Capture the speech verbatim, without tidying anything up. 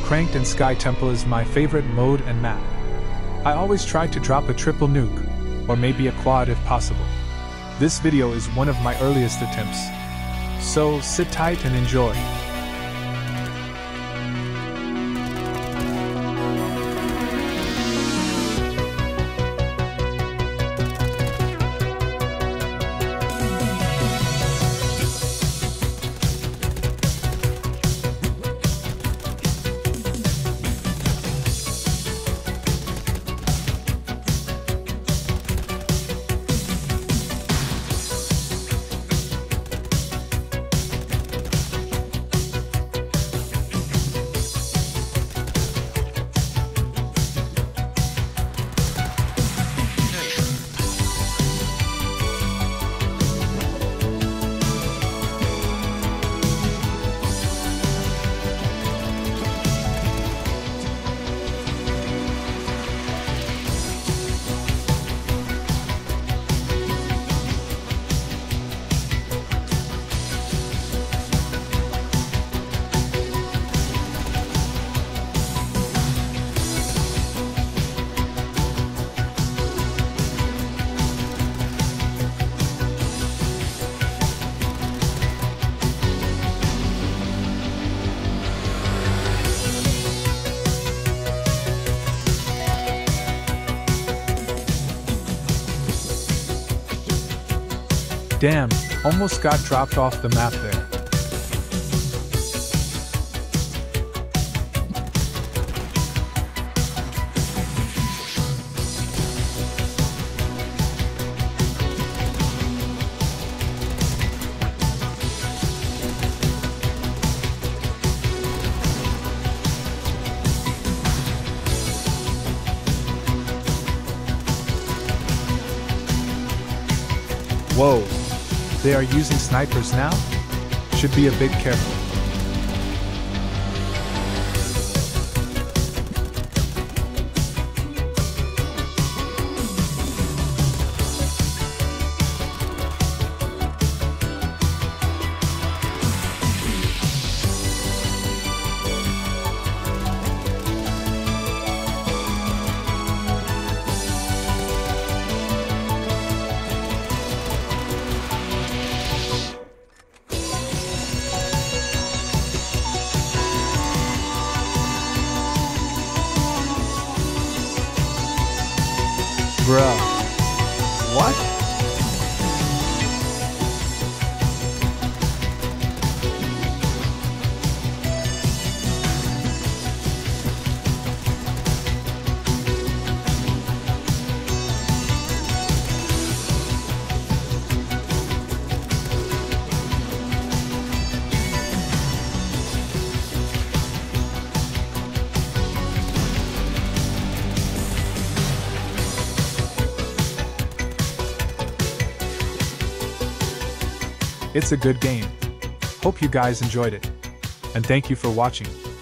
Kranked Skytemple is my favorite mode and map. I always try to drop a triple nuke, or maybe a quad if possible. This video is one of my earliest attempts. So sit tight and enjoy. Damn, almost got dropped off the map there. Whoa. They are using snipers now? Should be a bit careful. Bruh. What? It's a good game. Hope you guys enjoyed it. And thank you for watching.